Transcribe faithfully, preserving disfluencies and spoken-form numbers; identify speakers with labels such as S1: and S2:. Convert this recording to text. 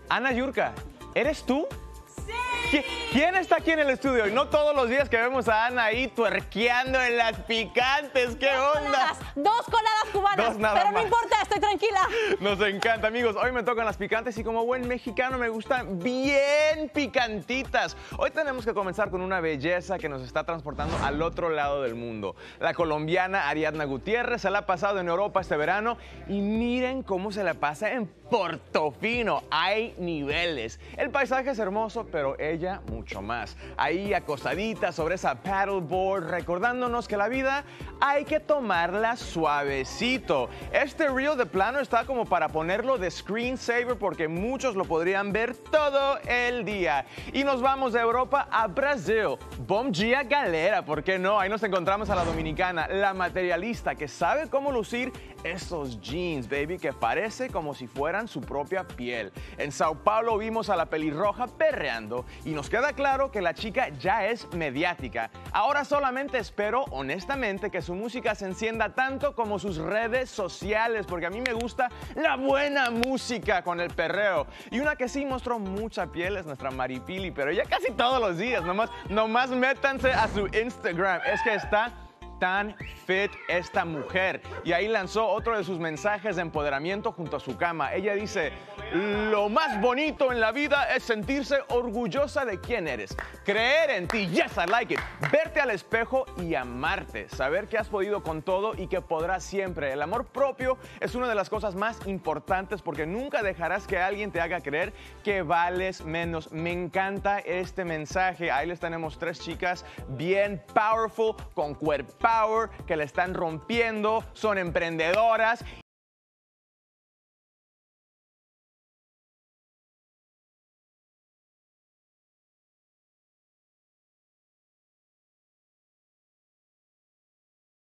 S1: Ana Yurka, ¿eres tú?
S2: ¡Sí!
S1: ¿Quién está aquí en el estudio? Y no todos los días que vemos a Ana ahí tuerqueando en las picantes. ¿Qué
S2: dos
S1: onda?
S2: Coladas, dos coladas cubanas.
S1: Dos nada
S2: pero
S1: más.
S2: no importa, estoy tranquila.
S1: Nos encanta, amigos. Hoy me tocan las picantes y como buen mexicano me gustan bien picantitas. Hoy tenemos que comenzar con una belleza que nos está transportando al otro lado del mundo. La colombiana Ariadna Gutiérrez se la ha pasado en Europa este verano y miren cómo se la pasa en Portofino. Hay niveles. El paisaje es hermoso, pero ella mucho más. Ahí acosadita sobre esa paddleboard, recordándonos que la vida hay que tomarla suavecito. Este reel de plano está como para ponerlo de screensaver porque muchos lo podrían ver todo el día. Y nos vamos de Europa a Brasil. Bom dia, galera, ¿por qué no? Ahí nos encontramos a la dominicana, la materialista que sabe cómo lucir esos jeans, baby, que parece como si fueran su propia piel. En Sao Paulo vimos a la pelirroja perreando y nos queda claro que la chica ya es mediática. Ahora solamente espero, honestamente, que su música se encienda tanto como sus redes sociales, porque a mí me gusta la buena música con el perreo. Y una que sí mostró mucha piel es nuestra Maripili, pero ya casi todos los días, nomás, nomás métanse a su Instagram. Es que está tan fit esta mujer. Y ahí lanzó otro de sus mensajes de empoderamiento junto a su cama. Ella dice: lo más bonito en la vida es sentirse orgullosa de quién eres. Creer en ti, yes, I like it. Verte al espejo y amarte. Saber que has podido con todo y que podrás siempre. El amor propio es una de las cosas más importantes porque nunca dejarás que alguien te haga creer que vales menos. Me encanta este mensaje. Ahí les tenemos tres chicas bien powerful, con cuerpo power, que le están rompiendo, son emprendedoras